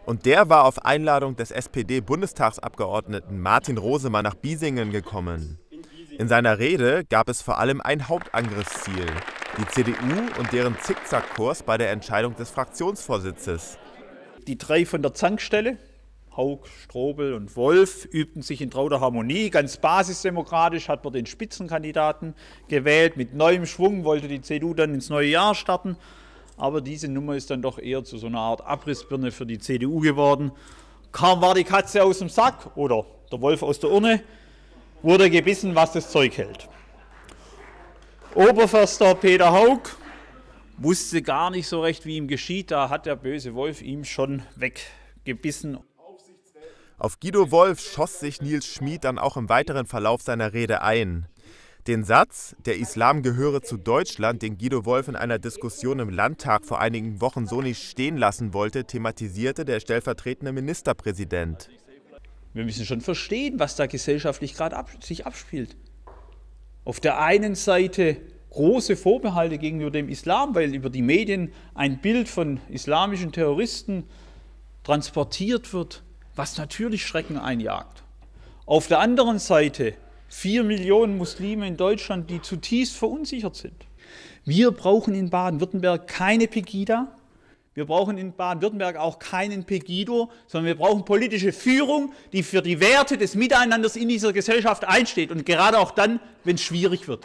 Und der war auf Einladung des SPD-Bundestagsabgeordneten Martin Rosemann nach Biesingen gekommen. In seiner Rede gab es vor allem ein Hauptangriffsziel: die CDU und deren Zickzackkurs bei der Entscheidung des Fraktionsvorsitzes. Die drei von der Zankstelle, Haug, Strobel und Wolf, übten sich in trauter Harmonie. Ganz basisdemokratisch hat man den Spitzenkandidaten gewählt. Mit neuem Schwung wollte die CDU dann ins neue Jahr starten. Aber diese Nummer ist dann doch eher zu so einer Art Abrissbirne für die CDU geworden. Kaum war die Katze aus dem Sack oder der Wolf aus der Urne, wurde gebissen, was das Zeug hält. Oberförster Peter Haug wusste gar nicht so recht, wie ihm geschieht. Da hat der böse Wolf ihm schon weggebissen. Auf Guido Wolf schoss sich Nils Schmid dann auch im weiteren Verlauf seiner Rede ein. Den Satz, der Islam gehöre zu Deutschland, den Guido Wolf in einer Diskussion im Landtag vor einigen Wochen so nicht stehen lassen wollte, thematisierte der stellvertretende Ministerpräsident. Wir müssen schon verstehen, was da gesellschaftlich gerade sich abspielt. Auf der einen Seite große Vorbehalte gegenüber dem Islam, weil über die Medien ein Bild von islamischen Terroristen transportiert wird, was natürlich Schrecken einjagt. Auf der anderen Seite 4 Millionen Muslime in Deutschland, die zutiefst verunsichert sind. Wir brauchen in Baden-Württemberg keine Pegida. Wir brauchen in Baden-Württemberg auch keinen Pegido, sondern wir brauchen politische Führung, die für die Werte des Miteinanders in dieser Gesellschaft einsteht. Und gerade auch dann, wenn es schwierig wird.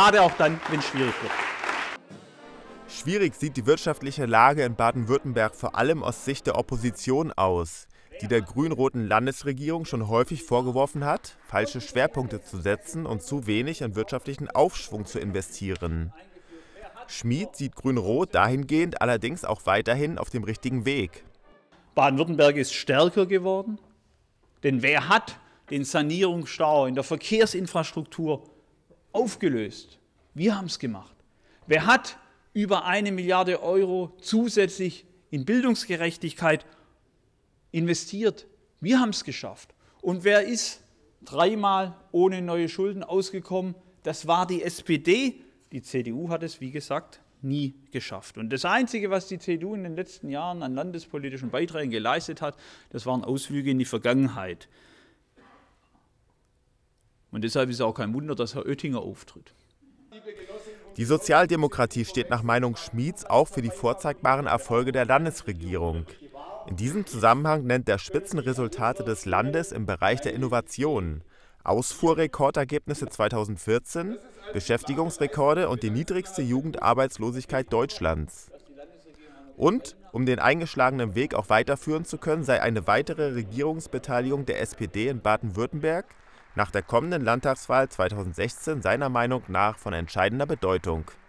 Schwierig sieht die wirtschaftliche Lage in Baden-Württemberg vor allem aus Sicht der Opposition aus, die der grün-roten Landesregierung schon häufig vorgeworfen hat, falsche Schwerpunkte zu setzen und zu wenig in wirtschaftlichen Aufschwung zu investieren. Schmid sieht Grün-Rot dahingehend allerdings auch weiterhin auf dem richtigen Weg. Baden-Württemberg ist stärker geworden, denn wer hat den Sanierungsstau in der Verkehrsinfrastruktur aufgelöst? Wir haben es gemacht. Wer hat über 1 Milliarde Euro zusätzlich in Bildungsgerechtigkeit investiert? Wir haben es geschafft. Und wer ist 3-mal ohne neue Schulden ausgekommen? Das war die SPD. Die CDU hat es, wie gesagt, nie geschafft. Und das Einzige, was die CDU in den letzten Jahren an landespolitischen Beiträgen geleistet hat, das waren Ausflüge in die Vergangenheit. Und deshalb ist es auch kein Wunder, dass Herr Oettinger auftritt. Die Sozialdemokratie steht nach Meinung Schmids auch für die vorzeigbaren Erfolge der Landesregierung. In diesem Zusammenhang nennt er Spitzenresultate des Landes im Bereich der Innovation, Ausfuhrrekordergebnisse 2014, Beschäftigungsrekorde und die niedrigste Jugendarbeitslosigkeit Deutschlands. Und, um den eingeschlagenen Weg auch weiterführen zu können, sei eine weitere Regierungsbeteiligung der SPD in Baden-Württemberg nach der kommenden Landtagswahl 2016 seiner Meinung nach von entscheidender Bedeutung.